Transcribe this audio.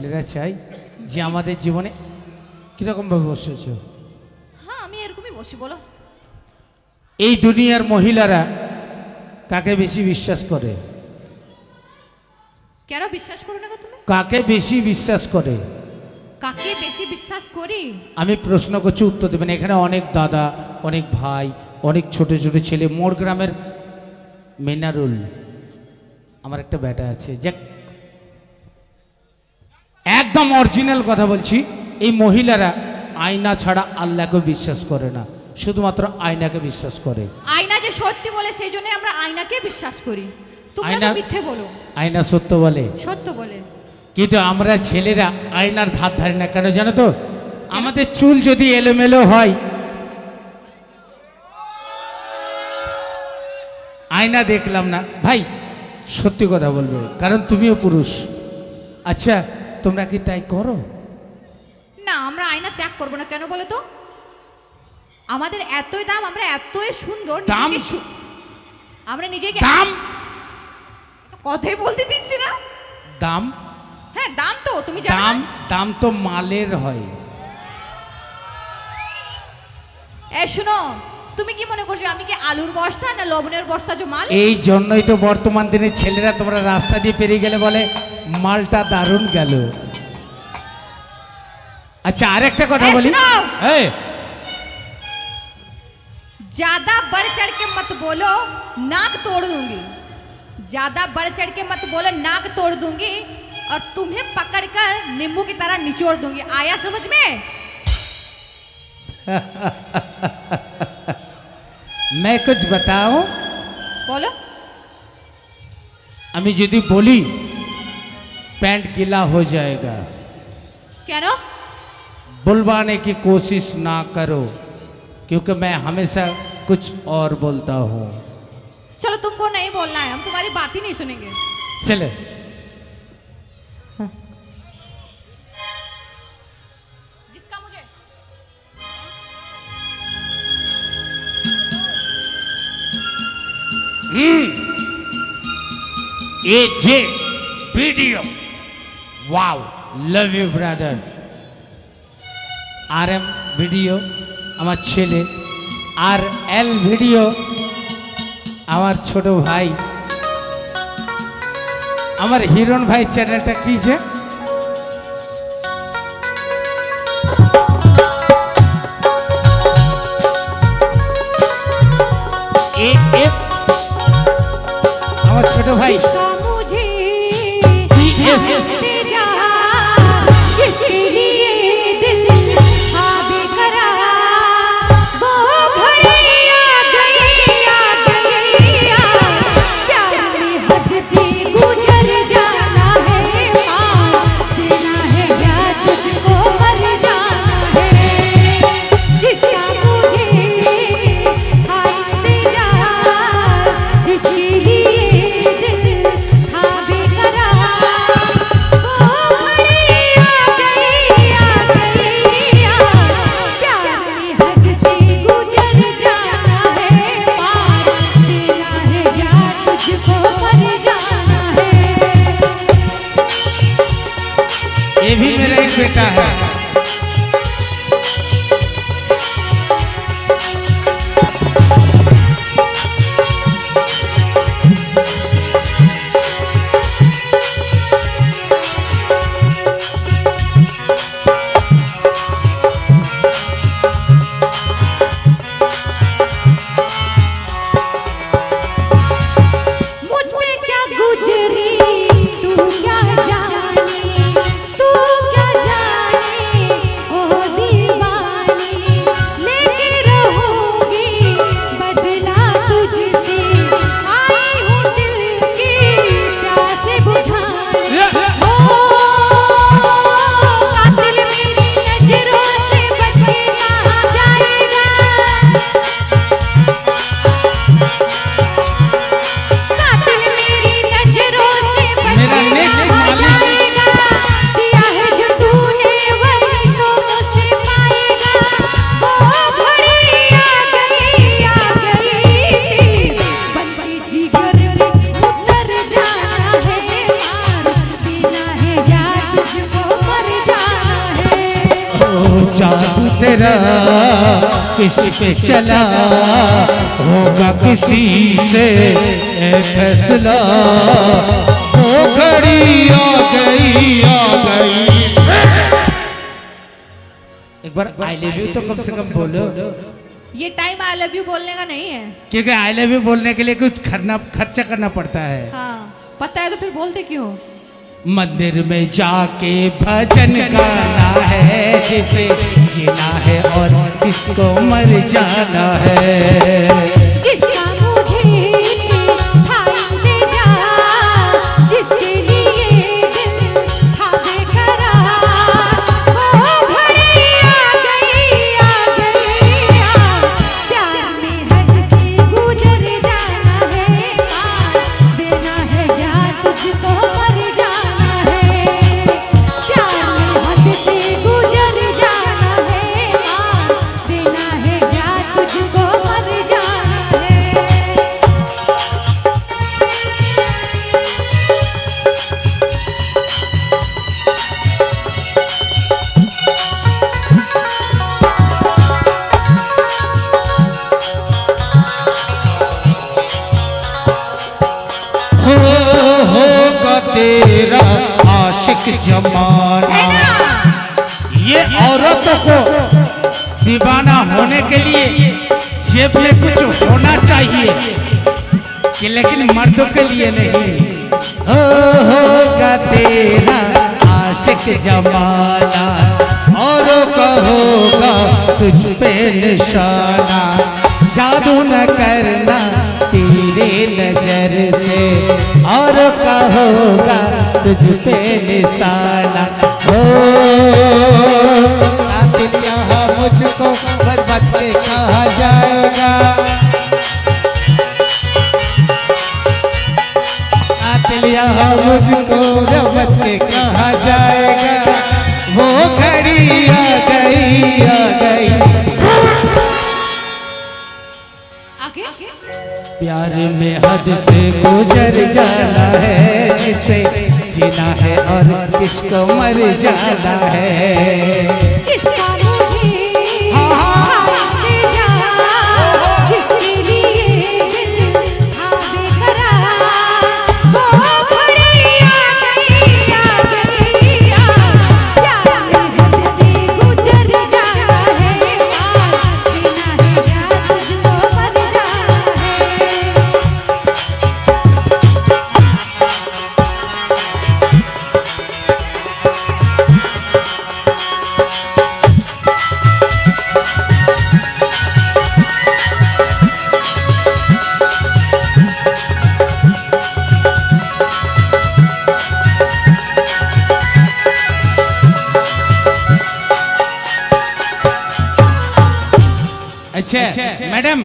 ছেলেরা চাই যে আমাদের জীবনে কিরকম ভাবে বসেছো? হ্যাঁ আমি এরকমই বসি। বলো। এই দুনিয়ার মহিলারা কাকে বেশি বিশ্বাস করে? কেন বিশ্বাস করো না তুমি? কাকে বেশি বিশ্বাস করে? কাকে বেশি বিশ্বাস করি? আমি প্রশ্ন করছি, উত্তর দেবেন। এখানে অনেক দাদা, অনেক ভাই, অনেক ছোট ছোট ছেলে। মোর গ্রামের মিনারুল, আমার একটা বেটা আছে, যে একদম অরিজিনাল কথা বলছি, এই মহিলারা আয়না ছাড়া আল্লাহকে বিশ্বাস করে না, শুধুমাত্র আয়নাকে বিশ্বাস করে। আয়না যে সত্যি বলে সেই জন্য আমরা আয়নাকে বিশ্বাস করি। তোমরা তো মিথ্যে বলো। আয়না সত্য বলে। সত্য বলে। কিন্তু আমরা ছেলেরা আয়নার ধার ধারি না। কেন জানো তো? আমাদের চুল যদি এলোমেলো হয়, আয়না দেখলাম না। ভাই সত্যি কথা বলবে, কারণ তুমিও পুরুষ। আচ্ছা তোমরা কি তাই করো? না, আমরা আয়না ত্যাগ করবো না। কেন বলো তো? আমাদের এতই দাম, আমরা এতই সুন্দর, দাম আমরা নিজেকে দাম কথাই বলতে দিচ্ছি না। দাম? হ্যাঁ দাম তো তুমি জানো। দাম দাম তো মালের হয়। এই শোনো, তুমি কি মনে করছো আমি কি আলুর বস্তা না লবণের বস্তা যে মাল? এই জন্যই তো বর্তমান দিনে ছেলেরা, তোমরা রাস্তা দিয়ে পেরিয়ে গেলে বলে মালটা দারুণ গেল। আচ্ছা আরেকটা কথা বলি, ज्यादा बढ़ चढ़ के मत बोलो, नाक तोड़ दूंगी। ज्यादा बढ़ चढ़ के मत बोलो, नाक तोड़ दूंगी और तुम्हें पकड़कर नींबू की तरह निचोड़ दूंगी। आया समझ में? मैं कुछ बताऊं? बोलो। अमी यदि बोली पैंट गीला हो जाएगा, क्या नो? बुलवाने की कोशिश ना करो, क्योंकि मैं हमेशा कुछ और बोलता हूँ। चलो तुमको नहीं बोलना है, हम तुम्हारी बात ही नहीं सुनेंगे। चले। जिसका मुझे ये video, wow, love you brother. RM video আমার ছেলে, RL ভিডিও আমার ছোট ভাই। আমার হিরণ ভাই চ্যানেলটা কি যে? আমার ছোট ভাই ये भी मेरा एक बेटा है। तू क्या जाने तेरा किस पे चला, होगा किसी से फैसला। वो घड़ी आ गई, आ गई। एक बार आई लव यू तो कम से कम बोलो। ये टाइम आई लव यू बोलने का नहीं है। क्योंकि आई लव यू बोलने के लिए कुछ खर्चा करना पड़ता है। हाँ पता है तो फिर बोलते क्यों? मंदिर में जाके भजन गाना है, जिसे जीना है और किसको मर जाना है। जिसका मुझे ठाई दे जा, जिसके लिए दिल था बेकरार, वो घड़ी आ गई, आ गई। प्यार में हद से गुजर जाना है, देना है यार तुझको मर जाना है। प्यार में हद से गुजर जाना है, देना है यार तुझको मर जाना है। होगा तेरा आशिक जमाना। ये औरतों को दीवाना होने के लिए जेब में कुछ होना चाहिए, कि लेकिन मर्दों के लिए नहीं। होगा तेरा आशिक जमाना, औरों का होगा तुझ पे निशाना। जादू न करना तेरे नजर से, औरों का होगा तुझ पे निशाना। हो कातिल यहाँ मुझको बच बच के कहा जाएगा, कातिल यहाँ मुझको बच के कहा जाएगा। वो घड़ी आ गई, आ गई। आगे प्यार में हद से गुजर जाना है, जिसे जीना है और किसको मर जाना है। जिसका मुझे दे जा, जिसके लिए दिल था बेकरार, वो घड़ी आ गई, आ गई। प्यार में हद से गुजर जाना है, देना है यार तुझको मर जाना है। अच्छा मैडम,